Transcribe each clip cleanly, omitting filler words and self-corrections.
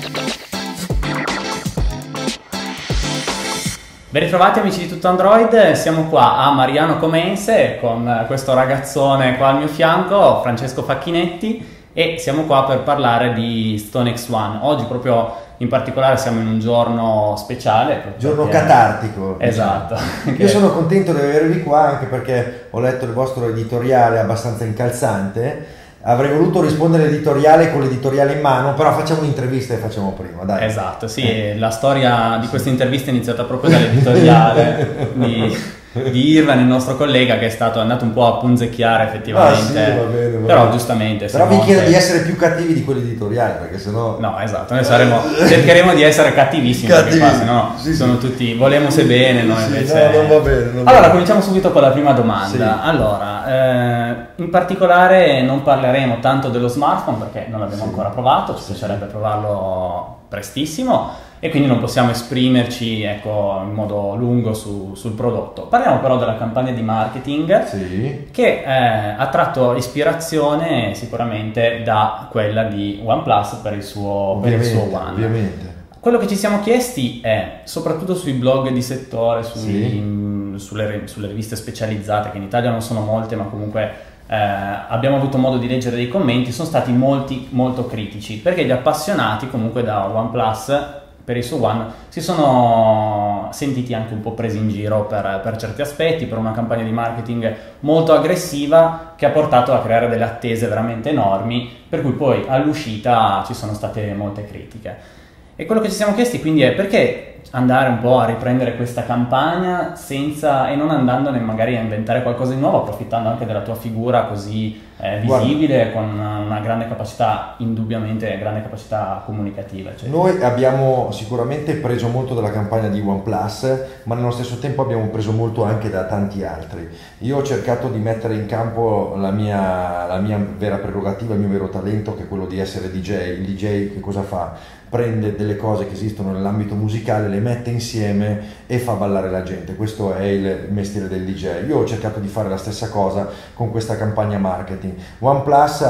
Ben ritrovati amici di Tutto Android, siamo qua a Mariano Comense con questo ragazzone qua al mio fianco, Francesco Facchinetti, e siamo qua per parlare di Stone X1. Oggi proprio in particolare siamo in un giorno speciale. Giorno catartico. Esatto. Io sono contento di avervi qua anche perché ho letto il vostro editoriale abbastanza incalzante. Avrei voluto rispondere all'editoriale con l'editoriale in mano, però facciamo un'intervista e facciamo prima, dai. Esatto, sì, la storia di questa intervista è iniziata proprio dall'editoriale di Irvan, il nostro collega, che è andato un po' a punzecchiare effettivamente. Sì, va bene, però giustamente. Però vi chiedo di essere più cattivi di quell'editoriale, perché sennò... No, esatto, noi cercheremo di essere cattivissimi, perché qua sennò sono tutti, volemos bene, noi invece... No, non va bene. Allora, cominciamo subito con la prima domanda. Sì. Allora, in particolare non parleremo tanto dello smartphone, perché non l'abbiamo ancora provato, ci piacerebbe provarlo prestissimo, e quindi non possiamo esprimerci, ecco, in modo lungo sul prodotto. Parliamo però della campagna di marketing, che ha tratto ispirazione sicuramente da quella di OnePlus per il suo One. Ovviamente. Quello che ci siamo chiesti è, soprattutto sui blog di settore, sulle riviste specializzate, che in Italia non sono molte, ma comunque abbiamo avuto modo di leggere dei commenti, sono stati molti molto critici, perché gli appassionati comunque da OnePlus per il suo One si sono sentiti anche un po' presi in giro per certi aspetti, per una campagna di marketing molto aggressiva che ha portato a creare delle attese veramente enormi, per cui poi all'uscita ci sono state molte critiche. E quello che ci siamo chiesti quindi è: perché andare un po' a riprendere questa campagna e non andandone magari a inventare qualcosa di nuovo, approfittando anche della tua figura così visibile, con una grande capacità, indubbiamente grande capacità comunicativa, eccetera. Noi abbiamo sicuramente preso molto dalla campagna di OnePlus, ma nello stesso tempo abbiamo preso molto anche da tanti altri. Io ho cercato di mettere in campo la mia vera prerogativa, il mio vero talento, che è quello di essere DJ. Il DJ che cosa fa? Prende delle cose che esistono nell'ambito musicale, le mette insieme e fa ballare la gente. Questo è il mestiere del DJ. Io ho cercato di fare la stessa cosa con questa campagna marketing. OnePlus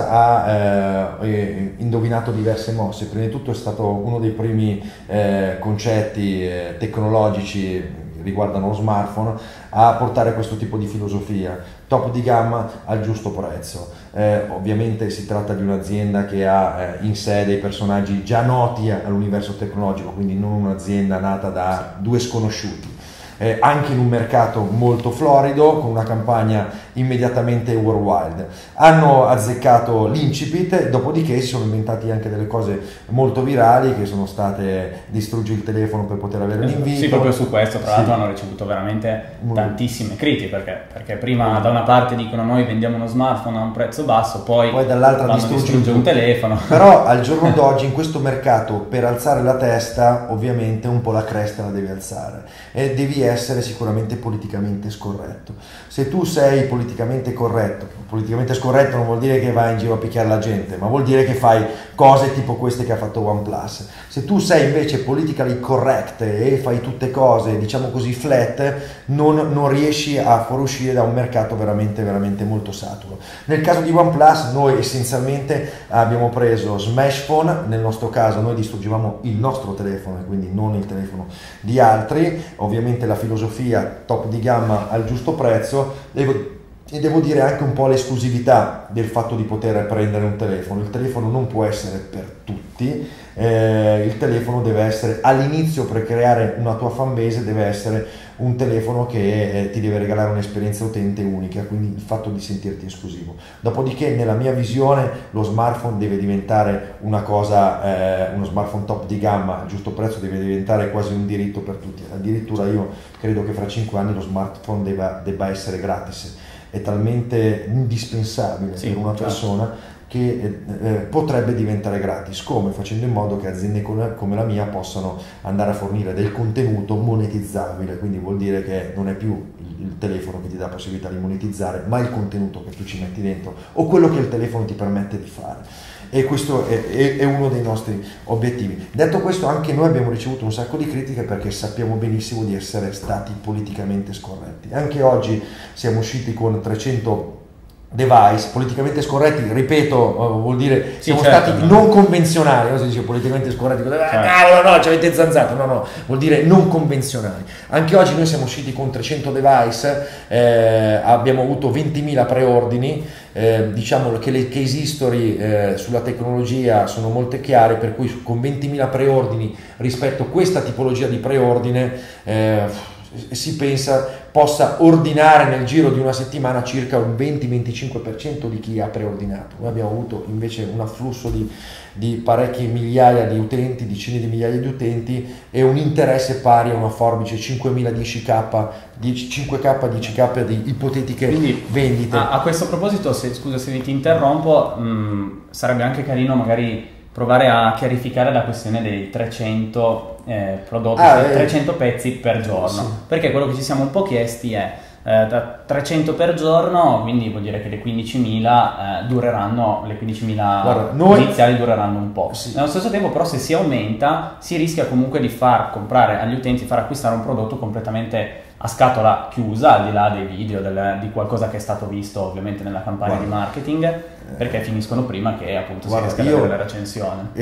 ha indovinato diverse mosse. Prima di tutto è stato uno dei primi concetti tecnologici riguardano lo smartphone a portare questo tipo di filosofia, top di gamma al giusto prezzo. Ovviamente si tratta di un'azienda che ha in sé dei personaggi già noti all'universo tecnologico, quindi non un'azienda nata da due sconosciuti. Anche in un mercato molto florido, con una campagna immediatamente worldwide. Hanno azzeccato l'incipit, dopodiché si sono inventati anche delle cose molto virali, che sono state distruggi il telefono per poter avere l'invito. Sì, proprio su questo tra l'altro hanno ricevuto veramente tantissime critiche, perché prima da una parte dicono noi vendiamo uno smartphone a un prezzo basso, poi dall'altra distrugge un telefono. Però al giorno d'oggi in questo mercato, per alzare la testa, ovviamente un po' la cresta la devi alzare e devi essere sicuramente politicamente scorretto. Se tu sei politicamente scorretto non vuol dire che vai in giro a picchiare la gente, ma vuol dire che fai cose tipo queste che ha fatto OnePlus. Se tu sei invece politically correct e fai tutte cose, diciamo così, flat, non riesci a fuoriuscire da un mercato veramente veramente molto saturo. Nel caso di OnePlus noi essenzialmente abbiamo preso Smash Phone. Nel nostro caso noi distruggevamo il nostro telefono e quindi non il telefono di altri. Ovviamente la filosofia top di gamma al giusto prezzo, e devo dire anche un po' l'esclusività del fatto di poter prendere un telefono. Il telefono non può essere per tutti, il telefono deve essere all'inizio, per creare una tua fanbase, deve essere un telefono che ti deve regalare un'esperienza utente unica, quindi il fatto di sentirti esclusivo. Dopodiché, nella mia visione, lo smartphone deve diventare una cosa, uno smartphone top di gamma, a giusto prezzo, deve diventare quasi un diritto per tutti. Addirittura io credo che fra 5 anni lo smartphone debba essere gratis. È talmente indispensabile per una persona che potrebbe diventare gratis. Come? Facendo in modo che aziende come la mia possano andare a fornire del contenuto monetizzabile, quindi vuol dire che non è più il telefono che ti dà la possibilità di monetizzare, ma il contenuto che tu ci metti dentro o quello che il telefono ti permette di fare. E questo è uno dei nostri obiettivi. Detto questo, anche noi abbiamo ricevuto un sacco di critiche perché sappiamo benissimo di essere stati politicamente scorretti. Anche oggi siamo usciti con 300 device. Politicamente scorretti, ripeto, vuol dire siamo certo, stati non convenzionali, no? Si dice politicamente scorretti, cavolo, no, ci avete zanzato, no, vuol dire non convenzionali. Anche oggi noi siamo usciti con 300 device, abbiamo avuto 20.000 preordini, diciamo che le case history sulla tecnologia sono molto chiare, per cui con 20.000 preordini rispetto a questa tipologia di preordine si pensa possa ordinare nel giro di una settimana circa un 20-25% di chi ha preordinato. Noi abbiamo avuto invece un afflusso di parecchie migliaia di utenti, decine di migliaia di utenti, e un interesse pari a una forbice 5.000 10K, 5K, 10K di ipotetiche vendite. A questo proposito, scusa se ti interrompo, sarebbe anche carino magari provare a chiarificare la questione dei 300 prodotti, 300 pezzi per giorno, sì. Perché quello che ci siamo un po' chiesti è da 300 per giorno, quindi vuol dire che le 15.000 dureranno, le 15.000 iniziali dureranno un po'. Sì. Nello stesso tempo però se si aumenta si rischia comunque di far comprare agli utenti, far acquistare un prodotto completamente a scatola chiusa, al di là dei video, di qualcosa che è stato visto ovviamente nella campagna di marketing, perché finiscono prima che appunto si riesca ad avere la recensione.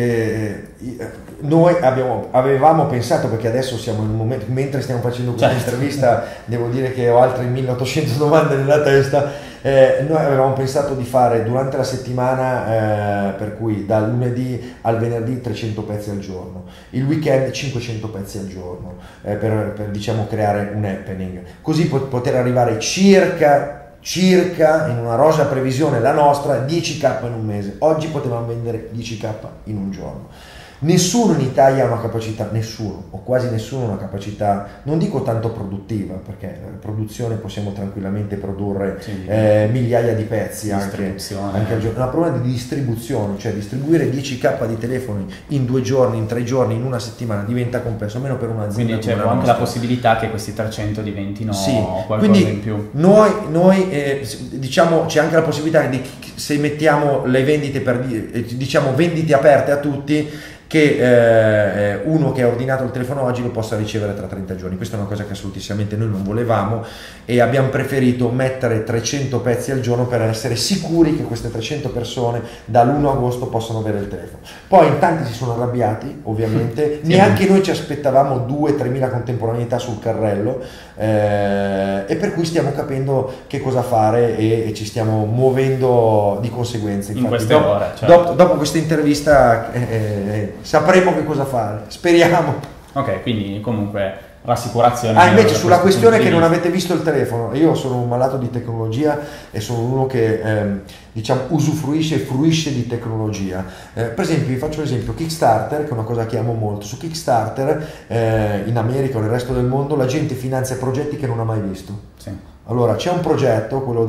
Noi avevamo pensato, perché adesso siamo in un momento, mentre stiamo facendo questa intervista, devo dire che ho altre 1800 domande nella testa. Noi avevamo pensato di fare durante la settimana, per cui dal lunedì al venerdì 300 pezzi al giorno, il weekend 500 pezzi al giorno, per diciamo creare un happening, così poter arrivare circa in una rosea previsione la nostra 10K in un mese. Oggi potevamo vendere 10K in un giorno. Nessuno in Italia ha una capacità, nessuno o quasi nessuno ha una capacità, non dico tanto produttiva, perché la produzione possiamo tranquillamente produrre migliaia di pezzi anche al giorno, ma il problema di distribuzione, cioè distribuire 10K di telefoni in 2 giorni, in 3 giorni, in una settimana diventa complesso, almeno per un'azienda. Quindi c'è anche la possibilità che questi 300 diventino qualcosa quindi in più. Noi diciamo c'è anche la possibilità di, se mettiamo le vendite diciamo vendite aperte a tutti, che uno che ha ordinato il telefono oggi lo possa ricevere tra 30 giorni. Questa è una cosa che assolutissimamente noi non volevamo, e abbiamo preferito mettere 300 pezzi al giorno per essere sicuri che queste 300 persone dall'1 agosto possano avere il telefono. Poi in tanti si sono arrabbiati, ovviamente, neanche noi ci aspettavamo 2-3 mila contemporaneità sul carrello, e per cui stiamo capendo che cosa fare e ci stiamo muovendo di conseguenza. Infatti, in queste ore, certo. dopo questa intervista sapremo che cosa fare, speriamo. Ok, quindi comunque rassicurazione. Invece sulla questione che non avete visto il telefono, io sono un malato di tecnologia e sono uno che diciamo usufruisce e fruisce di tecnologia. Per esempio, vi faccio un esempio: Kickstarter, che è una cosa che amo molto. Su Kickstarter in America o nel resto del mondo la gente finanzia progetti che non ha mai visto. Sì. Allora, c'è un progetto, quello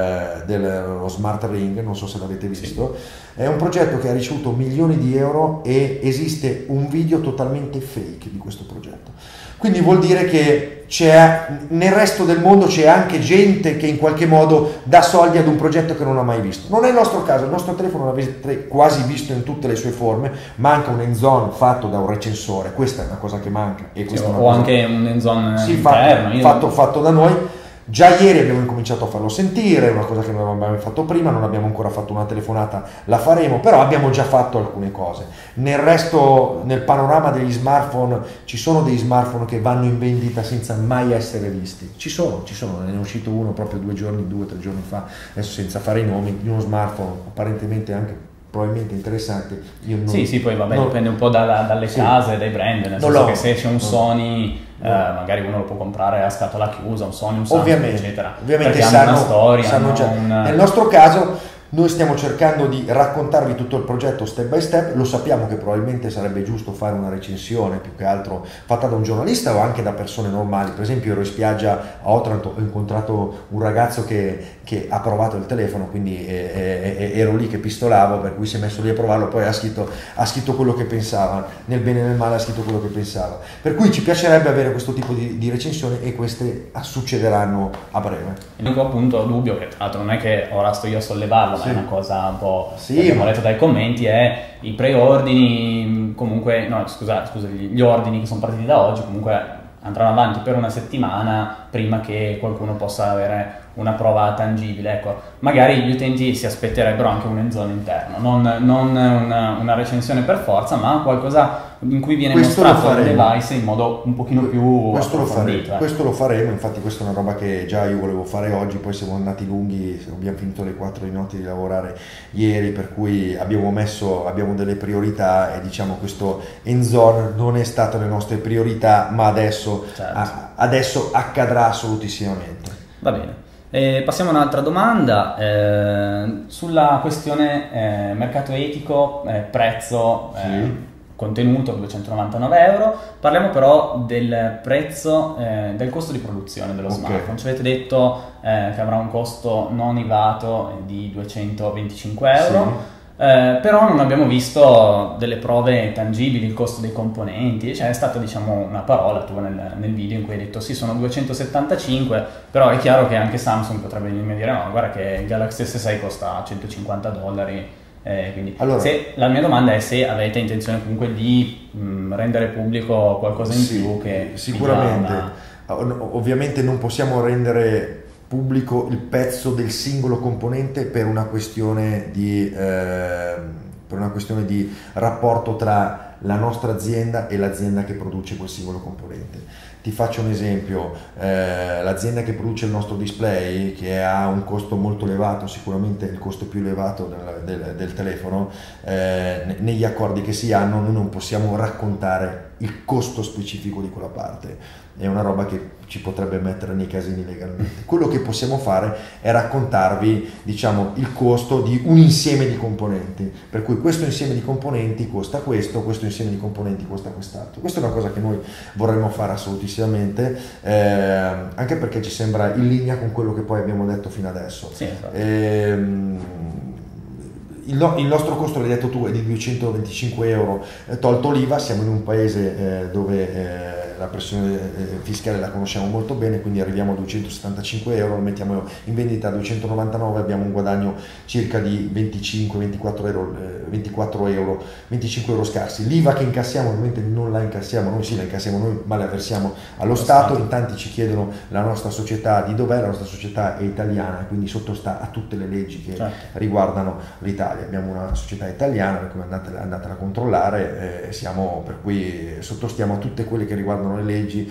dello Smart Ring, non so se l'avete visto, sì. È un progetto che ha ricevuto milioni di euro e esiste un video totalmente fake di questo progetto. Quindi vuol dire che nel resto del mondo c'è anche gente che in qualche modo dà soldi ad un progetto che non ha mai visto. Non è il nostro caso, il nostro telefono l'avete quasi visto in tutte le sue forme, manca un hands-on fatto da un recensore, questa è una cosa che manca. E questa è una cosa anche un hands-on interno. Fatto da noi. Già ieri abbiamo incominciato a farlo sentire, una cosa che non avevamo mai fatto prima, non abbiamo ancora fatto una telefonata, la faremo, però abbiamo già fatto alcune cose. Nel resto, nel panorama degli smartphone, ci sono dei smartphone che vanno in vendita senza mai essere visti. Ci sono, ne è uscito uno proprio 2 o 3 giorni fa, adesso senza fare i nomi, di uno smartphone apparentemente anche probabilmente interessante. Sì, poi vabbè, dipende un po' dalle case, dai brand, nel senso che se c'è un Sony, magari uno lo può comprare a scatola chiusa, un Sony, un Samsung, eccetera. Ovviamente sanno una storia, Nel nostro caso noi stiamo cercando di raccontarvi tutto il progetto step by step. Lo sappiamo che probabilmente sarebbe giusto fare una recensione più che altro fatta da un giornalista o anche da persone normali. Per esempio, ero in spiaggia a Otranto, ho incontrato un ragazzo che ha provato il telefono, quindi ero lì che pistolavo, per cui si è messo lì a provarlo, poi ha scritto quello che pensava, nel bene e nel male ha scritto quello che pensava. Per cui ci piacerebbe avere questo tipo di recensioni, e queste succederanno a breve. L'unico appunto dubbio, che tra l'altro non è che ora sto io a sollevarlo, ma è una cosa un po' che abbiamo letto dai commenti, è i preordini, comunque, no scusa, gli ordini che sono partiti da oggi comunque andranno avanti per una settimana prima che qualcuno possa avere una prova tangibile. Ecco, magari gli utenti si aspetterebbero anche un hands-on interno, non una recensione per forza, ma qualcosa in cui viene mostrato il device in modo un pochino più approfondito. Questo lo faremo, infatti questa è una roba che già io volevo fare oggi, poi siamo andati lunghi, abbiamo finito alle 4 di notte di lavorare ieri, per cui abbiamo delle priorità e diciamo questo hands-on non è stato le nostre priorità, ma adesso, adesso accadrà assolutissimamente. Va bene. Passiamo a un'altra domanda sulla questione mercato etico, prezzo, contenuto 299 euro. Parliamo però del prezzo, del costo di produzione dello smartphone. Ci avete detto che avrà un costo non IVAto di 225 euro. Però non abbiamo visto delle prove tangibili, il costo dei componenti. C'è stata, diciamo, una parola tua nel video in cui hai detto sì, sono 275, però è chiaro che anche Samsung potrebbe venirmi a dire no, guarda che il Galaxy S6 costa $150, quindi allora, la mia domanda è se avete intenzione comunque di rendere pubblico qualcosa in più che sicuramente ovviamente non possiamo rendere pubblico il pezzo del singolo componente per una questione di rapporto tra la nostra azienda e l'azienda che produce quel singolo componente. Ti faccio un esempio, l'azienda che produce il nostro display, che ha un costo molto elevato, sicuramente il costo più elevato del telefono, negli accordi che si hanno noi non possiamo raccontare il costo specifico di quella parte, è una roba che ci potrebbe mettere nei casini legalmente. Quello che possiamo fare è raccontarvi, diciamo, il costo di un insieme di componenti, per cui questo insieme di componenti costa questo insieme di componenti costa quest'altro. Questa è una cosa che noi vorremmo fare assolutissimamente, anche perché ci sembra in linea con quello che poi abbiamo detto fino adesso. Sì, esatto. Il nostro costo, l'hai detto tu, è di 225 euro, tolto l'IVA. Siamo in un paese dove la pressione fiscale la conosciamo molto bene, quindi arriviamo a 275 euro, lo mettiamo in vendita a 299, abbiamo un guadagno circa di 25 euro scarsi. L'IVA che incassiamo ovviamente non la incassiamo noi, sì la incassiamo noi, ma la versiamo allo Stato. In tanti ci chiedono la nostra società di dov'è, la nostra società è italiana, quindi sottostà a tutte le leggi che riguardano l'Italia. Abbiamo una società italiana, per cui andatela a controllare, per cui sottostiamo a tutte quelle che riguardano le leggi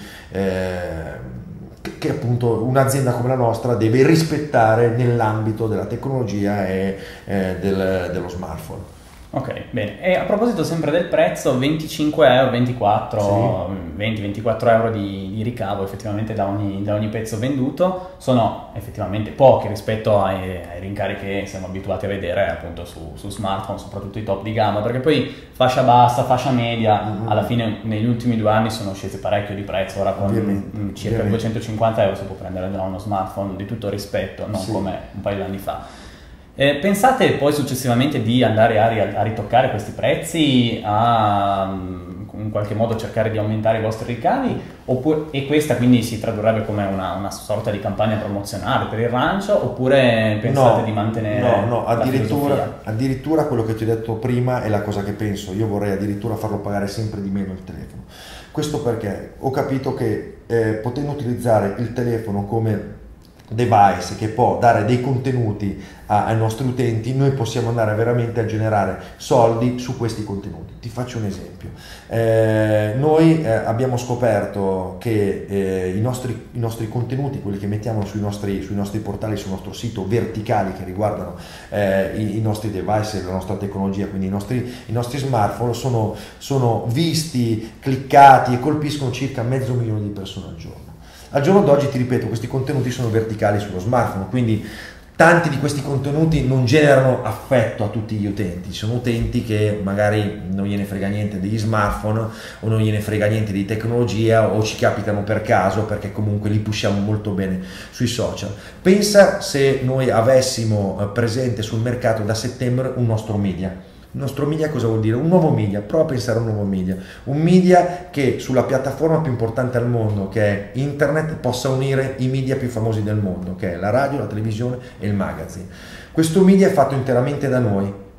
che appunto un'azienda come la nostra deve rispettare nell'ambito della tecnologia e dello smartphone. Ok, bene. E a proposito sempre del prezzo, 25 euro, 24, sì. 20-24 euro di ricavo effettivamente da ogni pezzo venduto, sono effettivamente pochi rispetto ai rincari che siamo abituati a vedere appunto su smartphone, soprattutto i top di gamma, perché poi fascia bassa, fascia media, alla fine negli ultimi 2 anni sono scesi parecchio di prezzo, ora con circa 250 euro si può prendere già uno smartphone di tutto rispetto, non come un paio di anni fa. Pensate poi successivamente di andare a ritoccare questi prezzi, in qualche modo cercare di aumentare i vostri ricavi, e questa quindi si tradurrebbe come una sorta di campagna promozionale per il lancio, oppure pensate di mantenere addirittura quello che ti ho detto prima è la cosa che penso. Io vorrei addirittura farlo pagare sempre di meno il telefono. Questo perché ho capito che potendo utilizzare il telefono come device che può dare dei contenuti ai nostri utenti, noi possiamo andare veramente a generare soldi su questi contenuti. Ti faccio un esempio. Noi abbiamo scoperto che i nostri contenuti, quelli che mettiamo sui nostri portali, sul nostro sito, verticali, che riguardano i nostri device, la nostra tecnologia, quindi i nostri smartphone, sono visti, cliccati e colpiscono circa 500.000 di persone al giorno. Al giorno d'oggi, ti ripeto, questi contenuti sono verticali sullo smartphone, quindi tanti di questi contenuti non generano affetto a tutti gli utenti. Ci sono utenti che magari non gliene frega niente degli smartphone o non gliene frega niente di tecnologia, o ci capitano per caso perché comunque li pushiamo molto bene sui social. Pensa se noi avessimo presente sul mercato da settembre un nostro media. Il nostro media cosa vuol dire? Un nuovo media. Prova a pensare a un nuovo media. Un media che sulla piattaforma più importante al mondo, che è internet, possa unire i media più famosi del mondo, che è la radio, la televisione e il magazine. Questo media è fatto interamente da noi.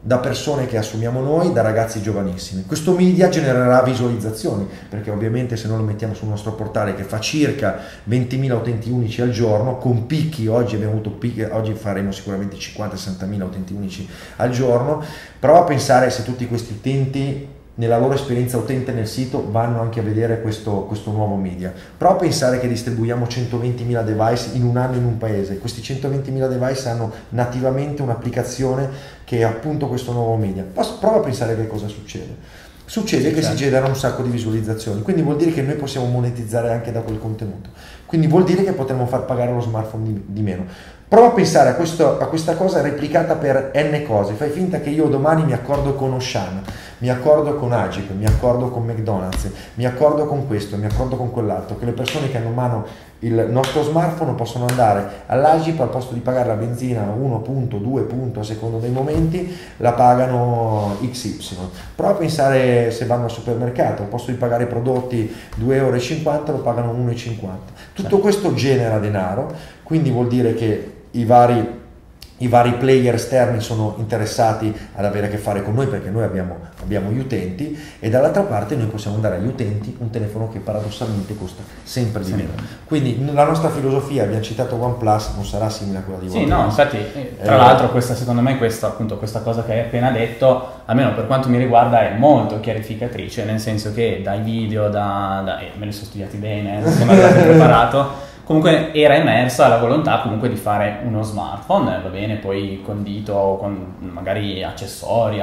da persone che assumiamo noi, da ragazzi giovanissimi. Questo media genererà visualizzazioni, perché ovviamente se noi lo mettiamo sul nostro portale che fa circa 20.000 utenti unici al giorno, con picchi, oggi abbiamo avuto picchi, oggi faremo sicuramente 50-60.000 utenti unici al giorno. Prova a pensare se tutti questi utenti nella loro esperienza utente nel sito vanno anche a vedere questo nuovo media. Prova a pensare che distribuiamo 120.000 device in un anno in un paese. Questi 120.000 device hanno nativamente un'applicazione che è appunto questo nuovo media. Prova a pensare che cosa succede. Succede che si generano un sacco di visualizzazioni, quindi vuol dire che noi possiamo monetizzare anche da quel contenuto, quindi vuol dire che potremo far pagare lo smartphone di meno. Prova a pensare a questa cosa replicata per n cose. Fai finta che io domani mi accordo con Auchan, mi accordo con Agip, mi accordo con McDonald's, mi accordo con questo, mi accordo con quell'altro, che le persone che hanno in mano il nostro smartphone possono andare all'Agip, al posto di pagare la benzina 1 punto, 2 punto a seconda dei momenti, la pagano XY. Prova a pensare se vanno al supermercato, al posto di pagare i prodotti 2,50 € lo pagano 1,50 €. Tutto questo genera denaro, quindi vuol dire che i vari player esterni sono interessati ad avere a che fare con noi, perché noi abbiamo gli utenti, e dall'altra parte noi possiamo dare agli utenti un telefono che paradossalmente costa sempre di meno. Quindi la nostra filosofia, abbiamo citato OnePlus, non sarà simile a quella di OnePlus. Sì, no, infatti, tra l'altro secondo me questa cosa che hai appena detto, almeno per quanto mi riguarda, è molto chiarificatrice, nel senso che dai video, me li sono studiati bene, non sono arrivato preparato. Comunque era emersa la volontà comunque di fare uno smartphone, va bene, poi condito con magari accessori,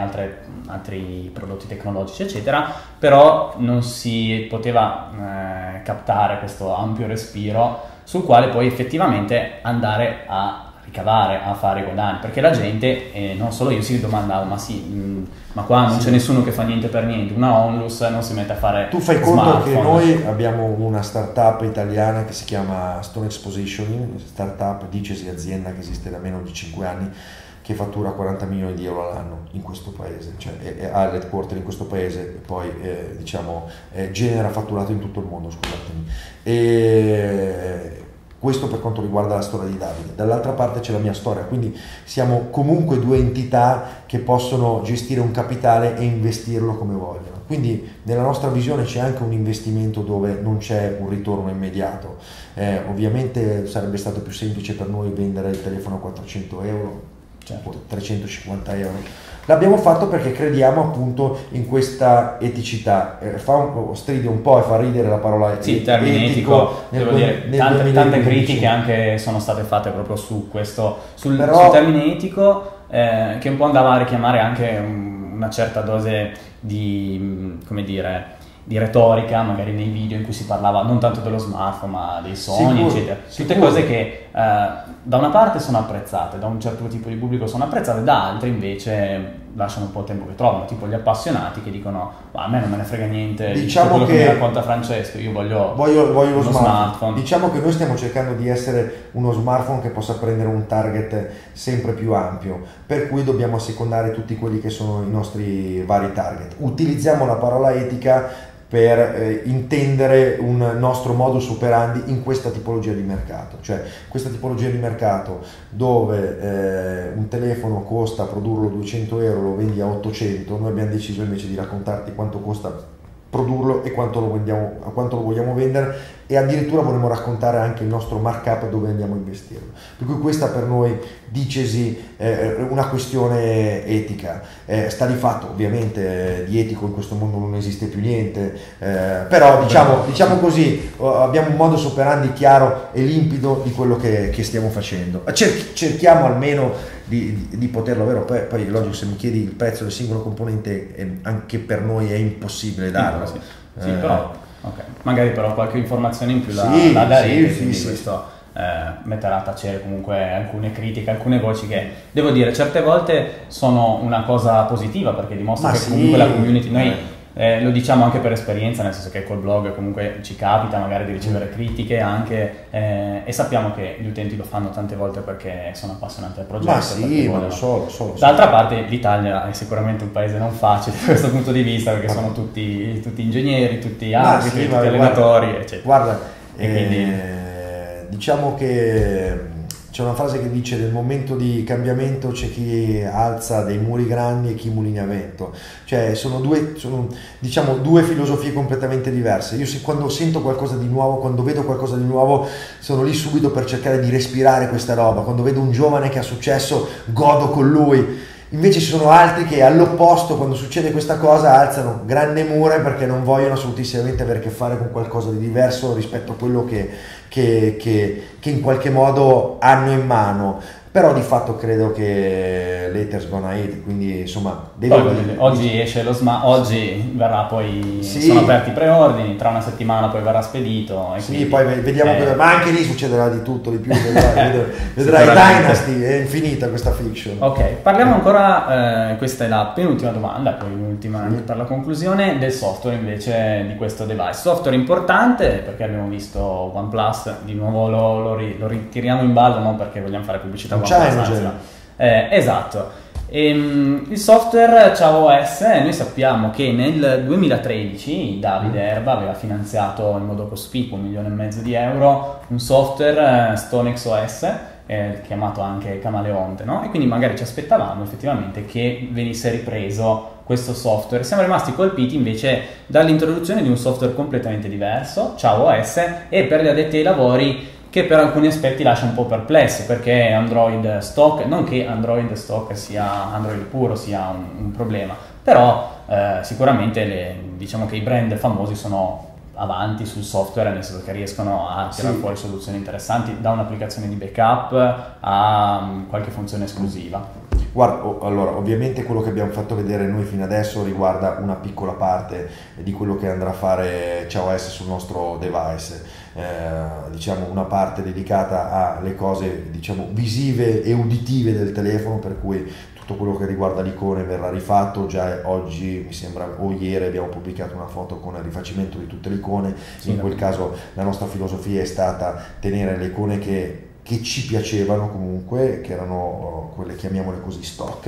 altri prodotti tecnologici, eccetera, però non si poteva captare questo ampio respiro sul quale poi effettivamente andare a ricavare, a fare guadagni, perché la gente, non solo io, si domandava, ma qua non c'è nessuno che fa niente per niente, una onlus non si mette a fare Tu fai conto smartphone. che noi abbiamo una startup italiana che si chiama Stone Exposition, startup, dicesi azienda che esiste da meno di 5 anni, che fattura 40 milioni di euro all'anno in questo paese, cioè ha l'headquarter in questo paese e poi genera fatturato in tutto il mondo, scusatemi. Questo per quanto riguarda la storia di Davide. Dall'altra parte c'è la mia storia, quindi siamo comunque due entità che possono gestire un capitale e investirlo come vogliono. Quindi nella nostra visione c'è anche un investimento dove non c'è un ritorno immediato. Ovviamente sarebbe stato più semplice per noi vendere il telefono a 400 euro, certo, 350 euro. L'abbiamo fatto perché crediamo appunto in questa eticità. Stride un po' e fa ridere la parola termine etico, devo dire, tante critiche anche sono state fatte proprio su questo, sul termine etico, che un po' andava a richiamare anche una certa dose di, come dire, di retorica, magari nei video in cui si parlava non tanto dello smartphone ma dei sogni, eccetera. Tutte cose che da una parte sono apprezzate, da un certo tipo di pubblico sono apprezzate, da altri invece lasciano un po' il tempo che trovano, tipo gli appassionati che dicono a me non me ne frega niente di quello che mi racconta Francesco, io voglio lo smartphone. Diciamo che noi stiamo cercando di essere uno smartphone che possa prendere un target sempre più ampio, per cui dobbiamo assecondare tutti quelli che sono i nostri vari target. Utilizziamo la parola etica per intendere un nostro modus operandi in questa tipologia di mercato, cioè questa tipologia di mercato dove un telefono costa, produrlo 200 euro, lo vendi a 800, noi abbiamo deciso invece di raccontarti quanto costa produrlo e quanto lo vogliamo vendere, e addirittura vorremmo raccontare anche il nostro markup dove andiamo a investirlo. Per cui questa per noi, dicesi, una questione etica. Sta di fatto ovviamente di etico in questo mondo non esiste più niente, però diciamo così, abbiamo un modus operandi chiaro e limpido di quello che stiamo facendo. Cerchiamo almeno di poterlo avere. Poi logico, se mi chiedi il prezzo del singolo componente, anche per noi è impossibile darlo. Sì, però magari però qualche informazione in più la darete, quindi questo metterà a tacere comunque alcune critiche, alcune voci che, devo dire, certe volte sono una cosa positiva, perché dimostra che comunque la community, noi lo diciamo anche per esperienza, nel senso che col blog comunque ci capita magari di ricevere critiche anche, e sappiamo che gli utenti lo fanno tante volte perché sono appassionati al progetto. Ma lo so. D'altra parte l'Italia è sicuramente un paese non facile da questo punto di vista, perché sono tutti ingegneri, tutti arbitri, tutti allenatori, eccetera. Guarda, e quindi diciamo che c'è una frase che dice: nel momento di cambiamento c'è chi alza dei muri grandi e chi mulina vento. Cioè sono diciamo due filosofie completamente diverse. Io quando sento qualcosa di nuovo, quando vedo qualcosa di nuovo, sono lì subito per cercare di respirare questa roba. Quando vedo un giovane che ha successo, godo con lui. Invece ci sono altri che all'opposto, quando succede questa cosa, alzano grandi mura perché non vogliono assolutissimamente avere a che fare con qualcosa di diverso rispetto a quello che in qualche modo hanno in mano. Però di fatto credo che Laters gonna hit, quindi insomma oggi esce lo oggi verrà poi, sì, sono aperti i preordini, tra una settimana poi verrà spedito, e sì, quindi, poi vediamo ma anche lì succederà di tutto, di più, vedrai Dynasty, è infinita questa fiction. Ok, parliamo ancora, questa è la penultima domanda, poi l'ultima per la conclusione, del software invece di questo device. Software importante perché abbiamo visto OnePlus, di nuovo lo ritiriamo in ballo, non perché vogliamo fare pubblicità esatto. Il software Ciao OS, noi sappiamo che nel 2013 Davide Erba aveva finanziato in modo cospicuo €1,5 milioni un software StoneX OS, chiamato anche Camaleonte, no? E quindi magari ci aspettavamo effettivamente che venisse ripreso questo software. Siamo rimasti colpiti invece dall'introduzione di un software completamente diverso, Ciao OS, e per gli addetti ai lavori che per alcuni aspetti lascia un po' perplesso, perché Android stock, non che Android stock sia Android puro sia un problema, però sicuramente diciamo che i brand famosi sono avanti sul software, nel senso che riescono a tirare fuori soluzioni interessanti, da un'applicazione di backup a qualche funzione esclusiva. Guarda, allora, ovviamente quello che abbiamo fatto vedere noi fino adesso riguarda una piccola parte di quello che andrà a fare Ciao OS sul nostro device, diciamo una parte dedicata alle cose, diciamo, visive e uditive del telefono, per cui tutto quello che riguarda l'icone verrà rifatto. Già oggi, mi sembra, o ieri abbiamo pubblicato una foto con il rifacimento di tutte le icone. In quel caso la nostra filosofia è stata tenere le icone che ci piacevano comunque, che erano quelle, chiamiamole così, stock,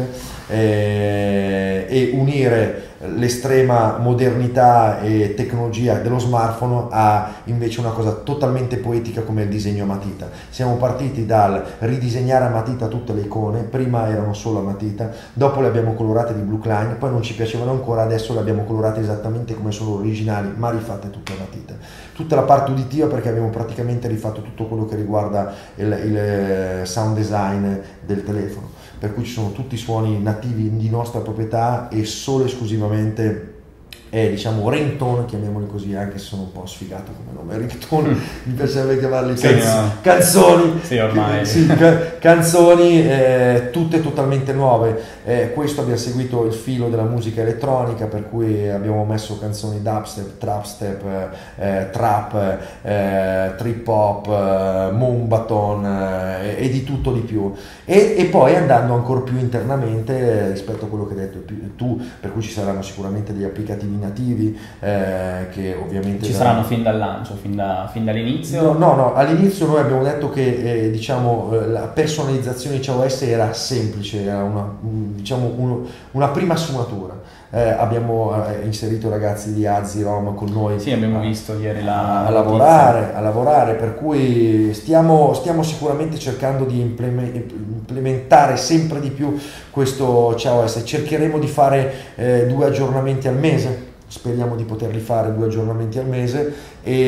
e unire l'estrema modernità e tecnologia dello smartphone a invece una cosa totalmente poetica come il disegno a matita. Siamo partiti dal ridisegnare a matita tutte le icone, prima erano solo a matita, dopo le abbiamo colorate di Blue Line, poi non ci piacevano ancora, adesso le abbiamo colorate esattamente come sono originali, ma rifatte tutte a matita. Tutta la parte uditiva, perché abbiamo praticamente rifatto tutto quello che riguarda il sound design del telefono, per cui ci sono tutti i suoni nativi di nostra proprietà e solo esclusivamente diciamo ringtone, chiamiamoli così, anche se sono un po' sfigato come nome ringtone, mi piacerebbe chiamarli canzoni, ormai. Canzoni tutte totalmente nuove. Questo abbiamo seguito il filo della musica elettronica, per cui abbiamo messo canzoni dubstep, trapstep, trap, trip hop, moombaton e di tutto di più, e poi andando ancora più internamente rispetto a quello che hai detto tu, per cui ci saranno sicuramente degli applicativi nativi che ovviamente ci saranno fin dal lancio, fin dall'inizio. No, all'inizio noi abbiamo detto che diciamo la personalizzazione di Ciao OS era semplice, era una prima sfumatura. Abbiamo inserito i ragazzi di Azirom con noi, sì, abbiamo visto ieri a lavorare, per cui stiamo sicuramente cercando di implementare sempre di più questo Ciao OS. Cercheremo di fare 2 aggiornamenti al mese. Speriamo di poterli fare 2 aggiornamenti al mese,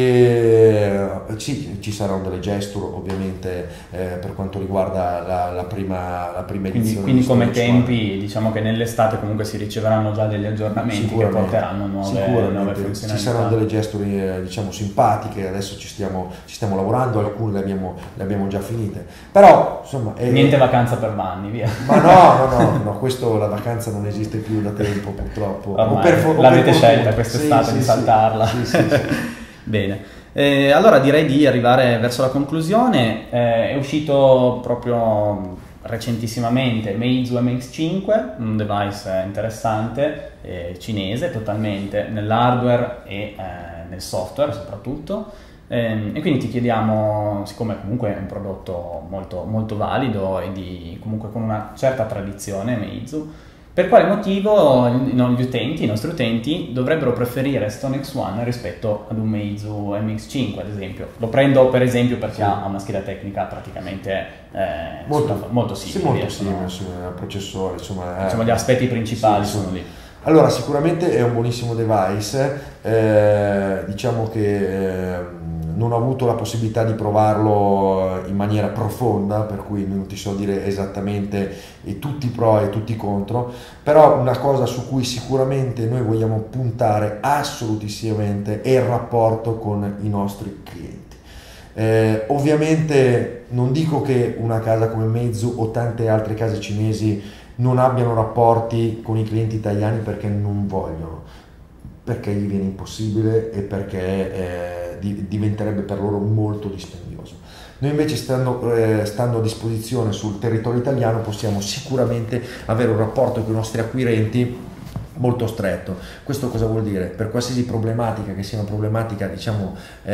e ci saranno delle gesture ovviamente per quanto riguarda la prima edizione. Quindi come tempi, diciamo che nell'estate comunque si riceveranno già degli aggiornamenti che porteranno nuove funzionalità. Ci saranno delle gesture diciamo simpatiche, adesso ci stiamo lavorando, alcune le abbiamo già finite, però insomma niente vacanza per Vanni, via. Ma no, questo, la vacanza non esiste più da tempo, purtroppo. L'avete scelta quest'estate di saltarla. Sì. Bene, allora direi di arrivare verso la conclusione. È uscito proprio recentissimamente Meizu MX5, un device interessante, cinese totalmente, nell'hardware e nel software soprattutto. E quindi ti chiediamo, siccome comunque è un prodotto molto, molto valido e comunque con una certa tradizione Meizu, Per quale motivo i nostri utenti dovrebbero preferire StoneX One rispetto ad un Meizu MX5 ad esempio? Lo prendo per esempio perché ha una scheda tecnica praticamente molto simile. Sì, molto simile sul processore, insomma. Diciamo gli aspetti principali sono lì. Allora, sicuramente è un buonissimo device, diciamo che non ho avuto la possibilità di provarlo in maniera profonda, per cui non ti so dire esattamente tutti i pro e tutti i contro, però una cosa su cui sicuramente noi vogliamo puntare assolutissimamente è il rapporto con i nostri clienti. Ovviamente non dico che una casa come Meizu o tante altre case cinesi non abbiano rapporti con i clienti italiani perché non vogliono, perché gli viene impossibile e perché diventerebbe per loro molto dispendioso. Noi invece stando a disposizione sul territorio italiano possiamo sicuramente avere un rapporto con i nostri acquirenti molto stretto. Questo cosa vuol dire? Per qualsiasi problematica, che sia una problematica diciamo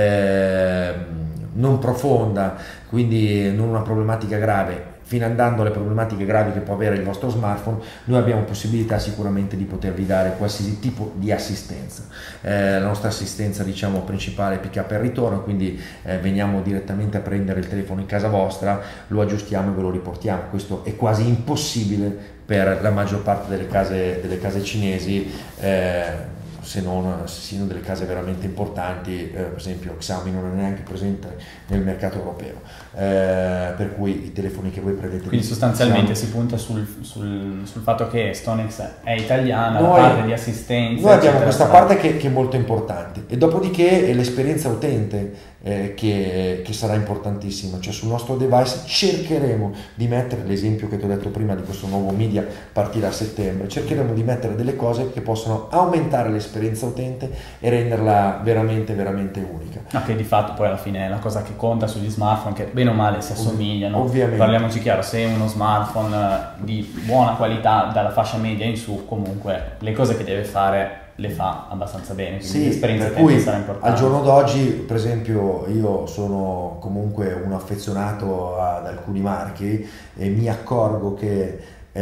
non profonda, quindi non una problematica grave, fino andando alle problematiche gravi che può avere il vostro smartphone, noi abbiamo possibilità sicuramente di potervi dare qualsiasi tipo di assistenza. La nostra assistenza diciamo principale è pick up e ritorno, quindi veniamo direttamente a prendere il telefono in casa vostra, lo aggiustiamo e ve lo riportiamo. Questo è quasi impossibile per la maggior parte delle case cinesi, se non siano delle case veramente importanti, per esempio Xiaomi non è neanche presente nel mercato europeo, per cui i telefoni che voi prendete... Quindi sostanzialmente si punta sul fatto che StoneX è italiana, la parte di assistenza... Noi abbiamo questa parte che è molto importante, e dopodiché è l'esperienza utente che sarà importantissima, cioè sul nostro device cercheremo di mettere, l'esempio che ti ho detto prima di questo nuovo media partirà a settembre, cercheremo di mettere delle cose che possono aumentare l'esperienza utente e renderla veramente unica. Che di fatto poi alla fine è la cosa che conta sugli smartphone, che bene o male si assomigliano. Ovviamente. Parliamoci chiaro, se uno smartphone di buona qualità dalla fascia media in su, comunque le cose che deve fare le fa abbastanza bene, quindi sì, l'esperienza per cui sarà importante. Al giorno d'oggi, per esempio, io sono comunque un affezionato ad alcuni marchi e mi accorgo che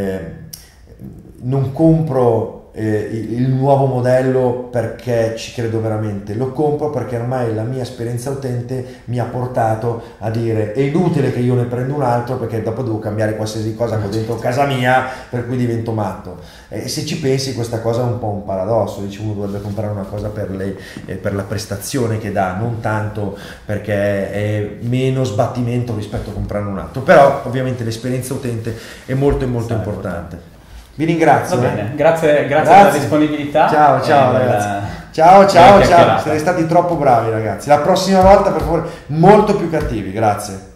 non compro il nuovo modello perché ci credo veramente, lo compro perché ormai la mia esperienza utente mi ha portato a dire è inutile che io ne prenda un altro perché dopo devo cambiare qualsiasi cosa che ho dentro casa mia, per cui divento matto. Se ci pensi, questa cosa è un po' un paradosso, dice uno dovrebbe comprare una cosa per la prestazione che dà, non tanto perché è meno sbattimento rispetto a comprare un altro, però ovviamente l'esperienza utente è molto importante. Vi ringrazio. Va bene, grazie per la disponibilità. Ciao ragazzi. Ciao, siete stati troppo bravi ragazzi. La prossima volta per favore molto più cattivi, grazie.